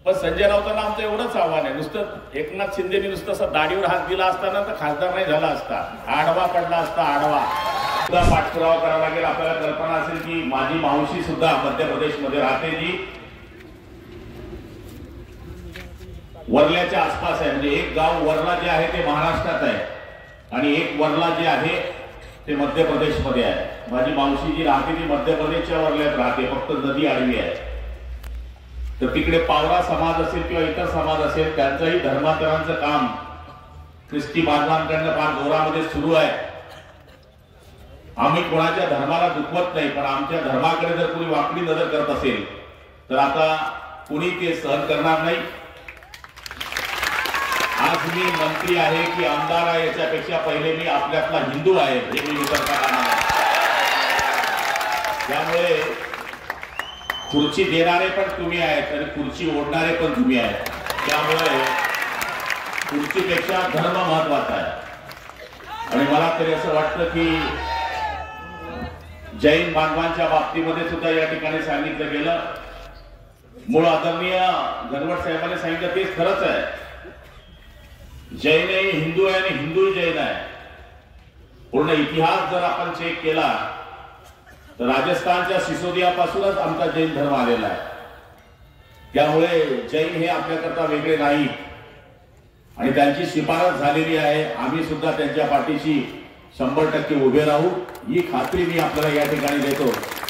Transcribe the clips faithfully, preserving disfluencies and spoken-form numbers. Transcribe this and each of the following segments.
पण संजय राऊतांना आमचं एवढंच आव्हान आहे, नुसतं एकनाथ शिंदेनी नुसतं असं दाढीवर हात दिला असताना तर खासदार नाही झाला असता, आडवा पडला असता, आडवा सुद्धा पाठपुरावा करावा लागेल. आपल्याला कल्पना असेल की माझी मावशी सुद्धा मध्य प्रदेशमध्ये राहते, जी वर्ल्याच्या आसपास आहे. म्हणजे एक गाव वर्ला जे आहे ते महाराष्ट्रात आहे आणि एक वर्ला जे आहे ते मध्य प्रदेशमध्ये आहे. माझी मावशी जी राहते ती मध्य प्रदेशच्या वर्ल्यात राहते, फक्त नदी आडवी आहे. तर तिकडे पावरा समाज असेल किंवा इतर समाज असेल, त्यांचंही धर्मांतरांचं काम ख्रिस्ती बांधवांकडनं फार जोरामध्ये सुरू आहे. आम्ही कोणाच्या धर्माला दुखवत नाही, पण आमच्या धर्माकडे जर कोणी वाकडी नजर करत असेल तर आता कोणी ते सहन करणार नाही. आज मी मंत्री आहे की आमदार आहे याच्यापेक्षा पहिले मी आपल्यातला हिंदू आहे हे मी विसरता कामा नये. त्यामुळे खुर्ची देणारे पण तुम्ही आहेत आणि खुर्ची ओढणारे पण तुम्ही आहेत. त्यामुळे खुर्चीपेक्षा धर्म महत्वाचा आहे. आणि मला तरी असं वाटतं की जैन बांधवांच्या बाबतीमध्ये सुद्धा या ठिकाणी सांगितलं गेलं, मूळ आदरणीय घनवट साहेबांनी सांगितलं तेच खरंच आहे. जैनही हिंदू आहे आणि हिंदूही जैन आहे. पूर्ण इतिहास जर आपण चेक केला तर राजस्थानच्या सिसोदियापासूनच आमचा जैन धर्म आलेला आहे. त्यामुळे जैन हे आपल्याकरता वेगळे नाही आणि त्यांची शिफारस झालेली आहे. आम्ही सुद्धा त्यांच्या पाठीशी शंभर टक्के उभे राहू ही खात्री मी आपल्याला या ठिकाणी देतो.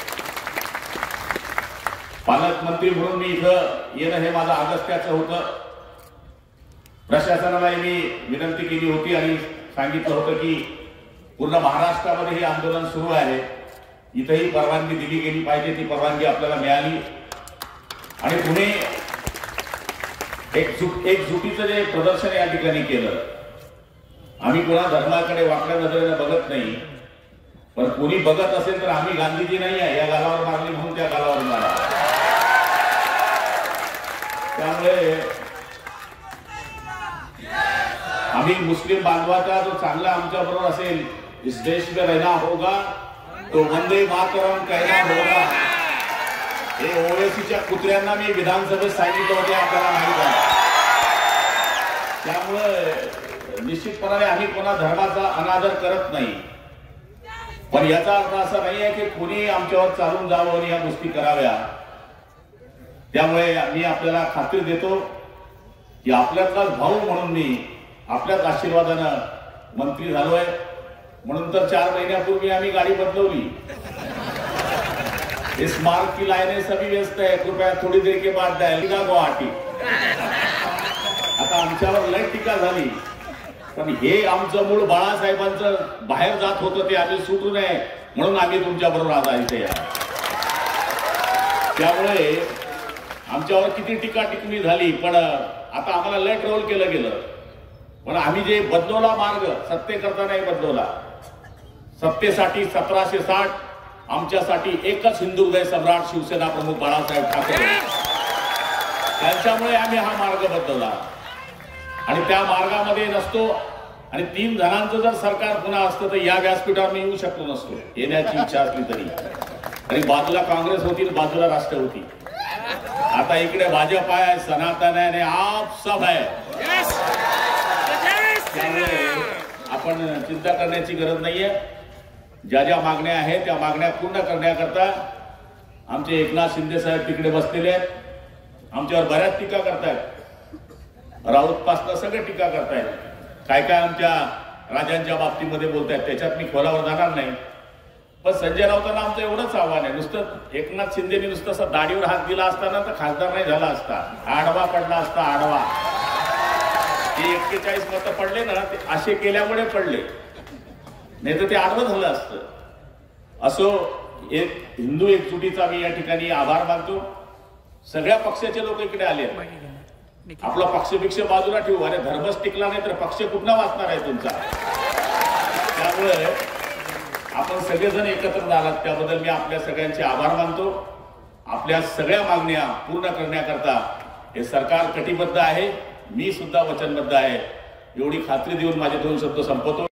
पालकमंत्री म्हणून मी इथं येणं हे माझं अगस्त्याचं होतं. प्रशासनाला मी विनंती केली होती आणि सांगितलं होतं की पूर्ण महाराष्ट्रामध्ये हे आंदोलन सुरू आहे, इथेही परवानगी दिली गेली पाहिजे. ती परवानगी आपल्याला मिळाली आणि पुणे एकजूट एकजुटीचं जे प्रदर्शन या ठिकाणी केलं. आम्ही कोणा धर्माकडे वाकड्या नजरेने बघत नाही, पण कोणी बघत असेल तर आम्ही गांधीजी नाही आहे, या गालावर मारली म्हणून त्या गालावर मारा. त्यामुळे आम्ही मुस्लिम बांधवाचा जो चांगला आमच्या बरोबर असेल, इस देश में रहना होगा तो वंदे मातरम कहना होगा. हे ओवेसीच्या कुत्र्यांना मी विधानसभेत सांगितलं होते, आपल्याला माहित आहे. त्यामुळे निश्चितपणाने आम्ही कोणा धर्माचा अनादर करत नाही, पण याचा अर्थ असा नाही आहे की कोणी आमच्यावर चालून जावं आणि या गोष्टी कराव्या. त्यामुळे मी आपल्याला खात्री देतो की आपल्यातलाच भाऊ म्हणून मी आपल्याच आशीर्वादानं मंत्री झालोय. म्हणून तर चार महिन्यापूर्वी आम्ही गाडी बदलवली. इस मार्ग की लाइनें सभी व्यस्त है, कृपया थोड़ी देर के बाद जाएगा गुवाहाटी. आता आमच्यावर लय टीका झाली, पण हे आमचं मूळ बाळासाहेबांचं बाहेर जात होतं ते आम्ही सुटू नये म्हणून आम्ही तुमच्या बरोबर आज इथे या. त्यामुळे आमच्यावर किती टीका टिप्पणी झाली, पण आता आम्हाला लय ट्रोल केलं गेलं. पण आम्ही जे बदलवला मार्ग सत्तेकरता नाही बदलवला. सत्तेसाठी सतराशे साठ आमच्यासाठी एकच हिंदू हृदय सम्राट शिवसेना प्रमुख बाळासाहेब ठाकरे, त्यांच्यामुळे आम्ही हा मार्ग बदलला आणि त्या मार्गामध्ये नसतो. आणि तीन जणांचं जर सरकार पुन्हा असतं तर या व्यासपीठावर मी येऊ शकलो नसतो, येण्याची इच्छा असली तरी. आणि बाजूला काँग्रेस होती, बाजूला राष्ट्र होती. आता इकडे भाजप आहे, सनातन आहे आणि आप सब आहे. त्यामुळे आपण चिंता करण्याची गरज नाहीये. ज्या ज्या मागण्या आहेत त्या मागण्या पूर्ण करण्याकरता आमचे एकनाथ शिंदे साहेब तिकडे बसलेले आहेत. आमच्यावर बऱ्याच टीका करतायत, राऊत पासनं सगळे टीका करतायत. काय काय आमच्या राजांच्या बाबतीमध्ये बोलतायत, त्याच्यात मी खोलावर जाणार नाही. पण संजय राऊतांना आमचं एवढंच आव्हान आहे, नुसतं एकनाथ शिंदेनी नुसतं असं दाढीवर हात दिला असताना तर खासदार नाही झाला असता, आडवा पडला असता, आडवा. ते एक्केचाळीस मतं पडले ना, ते असे केल्यामुळे पडले, नाही तर ते आडवं झालं असतं. असो, एक हिंदू एकजुटीचा मी या ठिकाणी आभार मानतो. सगळ्या पक्षाचे लोक इकडे आले. आपला पक्षपेक्ष बाजूला ठेवू, अरे धर्मच टिकला नाही तर पक्ष कुठला वाचणार आहे तुमचा. त्यामुळे आपण सगळेजण एकत्र झालात त्याबद्दल मी आपल्या सगळ्यांचे आभार मानतो. आपल्या सगळ्या मागण्या पूर्ण करण्याकरता हे सरकार कटिबद्ध आहे, मी सुद्धा वचनबद्ध आहे. एवढी खात्री देऊन माझे दोन शब्द संपवतो.